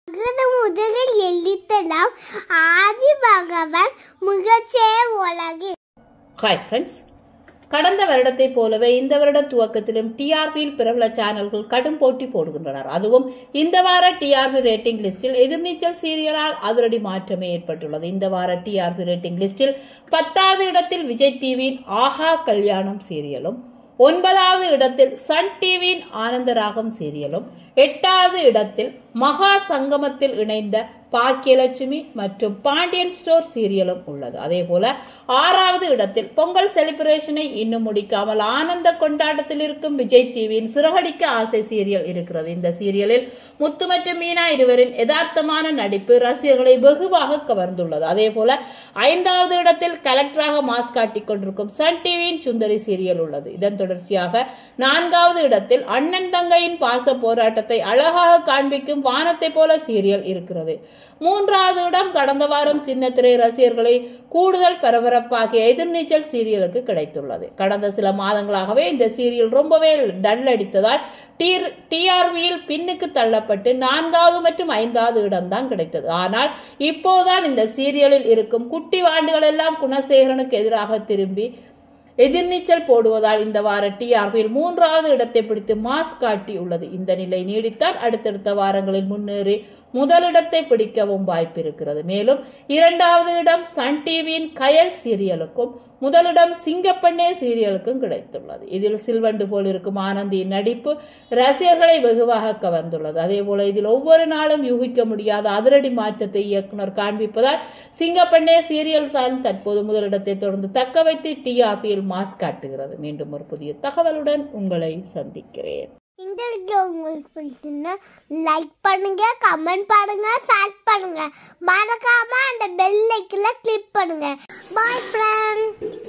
முதலில் எழுத்தலாம் ஆதி பகவான் முகச்சே உலகு. ஹாய் ஃப்ரெண்ட்ஸ், கடந்த வருடத்தை போலவே இந்த வருட துவக்கத்திலும் டிஆர்பியில் பிரபல சேனல்கள் கடும் போட்டி போடுகின்றனர். அதுவும் இந்த வார டிஆர்பி ரேட்டிங் லிஸ்டில் எதிர்நீச்சல் சீரியலால் அதிரடி மாற்றமே ஏற்பட்டுள்ளது. இந்த வார டிஆர்பி ரேட்டிங் லிஸ்டில் 10வது இடத்தில் விஜய் டிவியின் ஆஹா கல்யாணம் சீரியலும், 9வது இடத்தில் சன் டிவியின் ஆனந்தராகம் சீரியலும், 8வது இடத்தில் மகா சங்கமத்தில் இணைந்த பாக்கியலட்சுமி மற்றும் பாண்டியன் ஸ்டோர் சீரியலும் உள்ளது. அதே போல 6வது இடத்தில் பொங்கல் செலிப்ரேஷனை இன்னும் முடிக்காமல் ஆனந்த கொண்டாட்டத்தில் இருக்கும் விஜய் டிவியின் சிறகடிக்க ஆசை சீரியல் இருக்கிறது. இந்த சீரியலில் முத்து மற்றும் மீனா இருவரின் யதார்த்தமான நடிப்பு ரசிகர்களை வெகுவாக கவர்ந்துள்ளது. அதே போல 5வது இடத்தில் கலெக்டராக மாஸ் காட்டிக் கொண்டிருக்கும் சன் டிவியின் சுந்தரி சீரியல் உள்ளது. இதன் தொடர்ச்சியாக 4வது இடத்தில் அண்ணன் தங்கையின் பாச போராட்டத்தை அழகாக காண்பிக்கும் வானத்தை போல சீரியல் இருக்கிறது. 3வது இடம் கடந்த வாரம் சின்னத்திரை ரசிகர்களை கூடுதல் பரபரப்பாகிய எதிர்நீச்சல் சீரியலுக்கு கிடைத்துள்ளது. கடந்த சில மாதங்களாகவே இந்த சீரியல் ரொம்பவே டல் அடித்ததால் டிஆர்பியில் பின்னுக்கு தள்ளப்பட்டு 4வது மற்றும் 5வது இடம்தான் கிடைத்தது. ஆனால் இப்போதுதான் இந்த சீரியலில் இருக்கும் குட்டி வாண்டுகள் எல்லாம் குணசேகரனுக்கு எதிராக திரும்பி எதிர்நீச்சல் போடுவதால் இந்த வார டிஆர்பியில் 3வது இடத்தை பிடித்து மாஸ் காட்டி உள்ளது. இந்த நிலை நீடித்தால் அடுத்தடுத்த வாரங்களில் முன்னேறி முதலிடத்தை பிடிக்கவும் வாய்ப்பு இருக்கிறது. மேலும் 2வது இடம் சன் டிவியின் கயல் சீரியலுக்கும் முதலிடம் சிங்கப்பண்ணே சீரியலுக்கும் கிடைத்துள்ளது. இதில் சில்வண்டு போல் இருக்கும் ஆனந்தியின் நடிப்பு ரசிகர்களை வெகுவாக கவர்ந்துள்ளது. அதே போல இதில் ஒவ்வொரு நாளும் யூகிக்க முடியாத அதிரடி மாற்றத்தை இயக்குனர் காண்பிப்பதால் சிங்கப்பண்ணே சீரியல் தான் தற்போது முதலிடத்தை தொடர்ந்து தக்க வைத்து டிஆர்பியில் மாஸ் காட்டுகிறது. மீண்டும் ஒரு புதிய தகவலுடன் உங்களை சந்திக்கிறேன். இந்த வீடியோ உங்களுக்கு பிடிச்சிருந்தா லைக் பண்ணுங்க, கமெண்ட் பண்ணுங்க, ஷேர் பண்ணுங்க. மறக்காம அந்த பெல் ஐக்கனை கிளிக் பண்ணுங்க. Bye friends.